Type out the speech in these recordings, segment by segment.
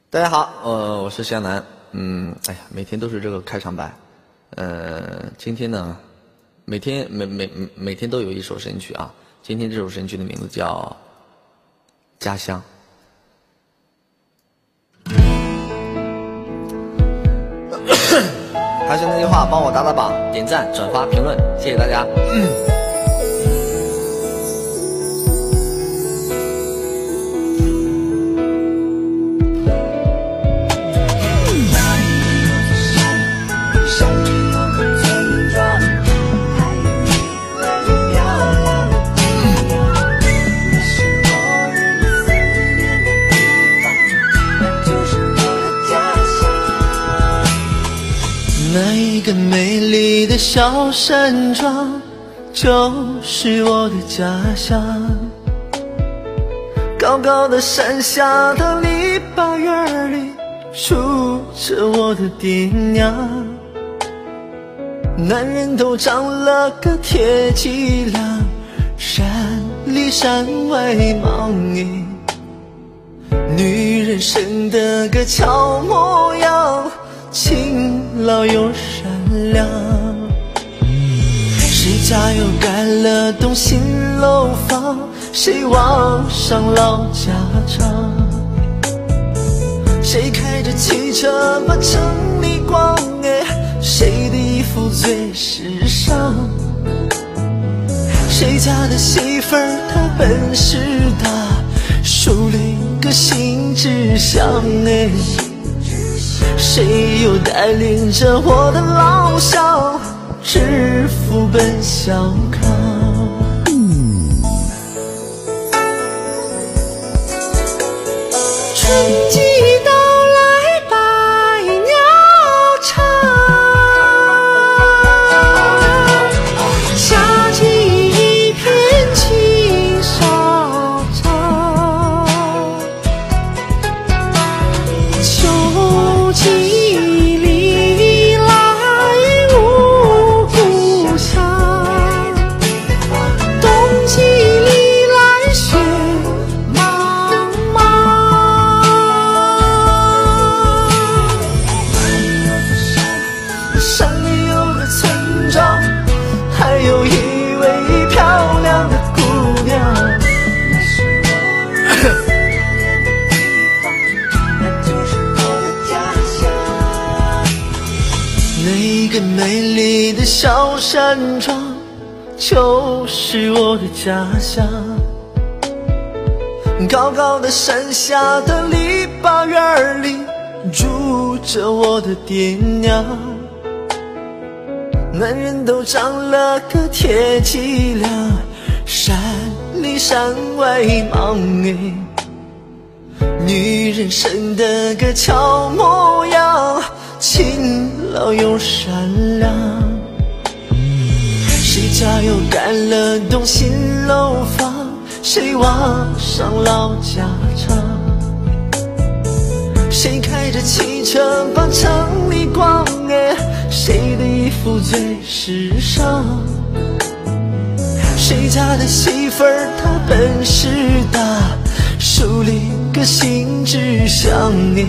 大家好，我是向南。哎呀，每天都是这个开场白。今天呢，每天都有一首神曲啊。今天这首神曲的名字叫《家乡》。还是那句话，帮我打打榜、点赞、转发、评论，谢谢大家。 那一个美丽的小山庄，就是我的家乡。高高的山下的篱笆院里，住着我的爹娘。男人都长了个铁脊梁，山里山外忙哎。女人生得个俏模样，勤劳又善良。谁家又盖了栋新楼房，谁往上老家常，谁开着汽车把城里逛哎，谁的衣服最时尚，谁家的媳妇儿她本事大，树立个新志向哎，谁又带领着我的老乡致富奔小康。春季到来百鸟唱，夏季一片青纱帐，秋季里来无故乡，冬季里来雪茫茫。山里有个村庄，还有一位漂亮的姑娘。那个美丽的小山庄，就是我的家乡。高高的山下的篱笆院里，住着我的爹娘。男人都长了个铁脊梁，山里山外忙哎。女人生得个俏模样，勤劳又善良。谁家又盖了栋新楼房，谁往上老家常，谁开着汽车把城里逛哎，谁的衣服最时尚，谁家的媳妇儿她本事大，树立个新志向哎，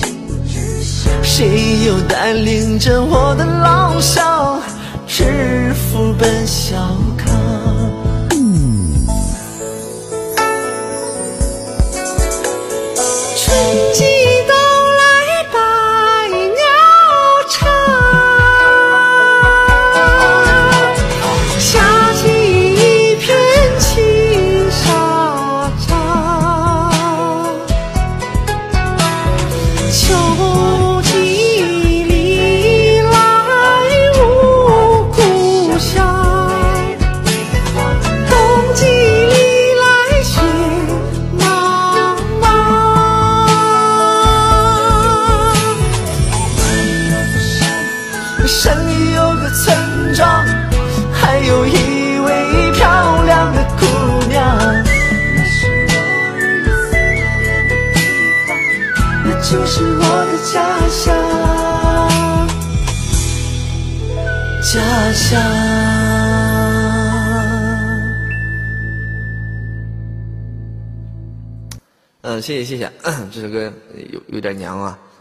谁又带领着我的老乡致富奔小康。春季到来百鸟唱，夏季一片青纱帐，秋季里来无故乡，冬季里来雪茫茫。山里有个村庄，还有一位漂亮的姑娘。那就是我的家乡，家乡。 谢谢，这首歌有点娘啊。